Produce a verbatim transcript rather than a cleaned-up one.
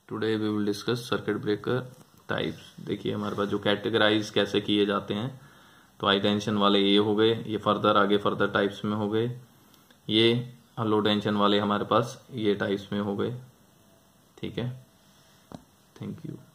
Today we will discuss circuit breaker types. देखिए हमारे पास जो कैटेगराइज कैसे किए जाते हैं, तो हाई टेंशन वाले ये हो गए, ये फर्दर आगे फर्दर टाइप्स में हो गए, ये लो टेंशन वाले हमारे पास ये टाइप्स में हो गए। ठीक है, थैंक यू।